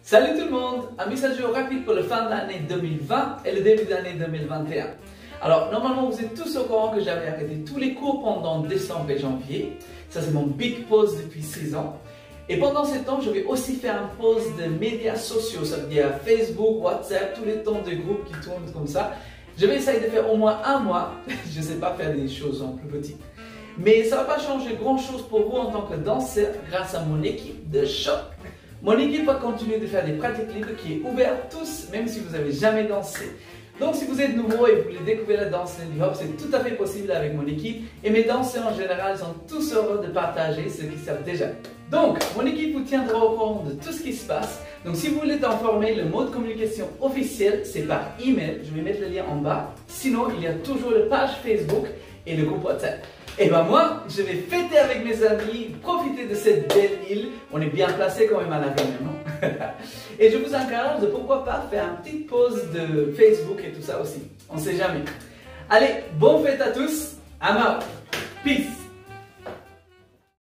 Salut tout le monde! Un message rapide pour la fin de l'année 2020 et le début de l'année 2021. Alors, normalement, vous êtes tous au courant que j'avais arrêté tous les cours pendant décembre et janvier. Ça, c'est mon big pause depuis 6 ans. Et pendant ce temps, je vais aussi faire une pause de médias sociaux, ça veut dire Facebook, WhatsApp, tous les temps de groupes qui tournent comme ça. Je vais essayer de faire au moins un mois. Je ne sais pas faire des choses en plus petit. Mais ça ne va pas changer grand chose pour vous en tant que danseur grâce à mon équipe de choc. Mon équipe va continuer de faire des pratiques libres qui est ouverte tous, même si vous n'avez jamais dansé. Donc si vous êtes nouveau et vous voulez découvrir la danse Lindy Hop, c'est tout à fait possible avec mon équipe. Et mes danseurs en général sont tous heureux de partager ce qu'ils savent déjà. Donc, mon équipe vous tiendra au courant de tout ce qui se passe. Donc si vous voulez être informé, le mode de communication officiel, c'est par email. Je vais mettre le lien en bas. Sinon, il y a toujours la page Facebook et le groupe WhatsApp. Et ben moi, je vais fêter avec mes amis, profiter de cette belle île. On est bien placé quand même à la Réunion, non? Et je vous encourage de pourquoi pas faire une petite pause de Facebook et tout ça aussi. On sait jamais. Allez, bonne fête à tous. I'm out. Peace.